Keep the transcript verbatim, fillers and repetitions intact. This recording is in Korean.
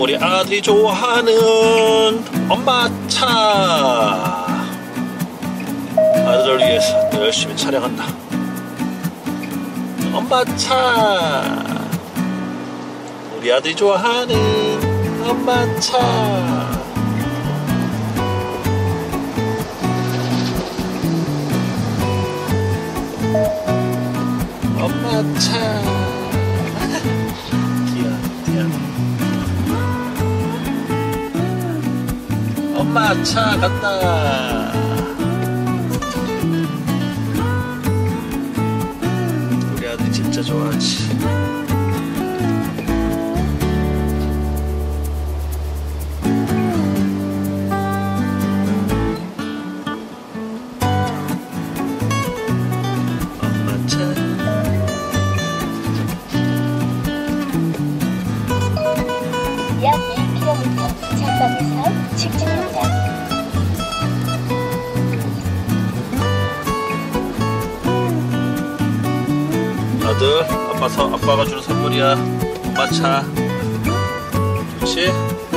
우리 아들이 좋아하는 엄마 차. 아들을 위해서 또 열심히 촬영한다. 엄마 차. 우리 아들이 좋아하는 엄마 차. 엄마 차. 귀여워, 귀여워. 엄마 차 간다. 우리 아들이 진짜 좋아하지. 엄마 차. 약 일 킬로미터 전방에서 직진입니다. 아들, 아빠 서, 아빠가 주는 선물이야. 엄마 차. 좋지?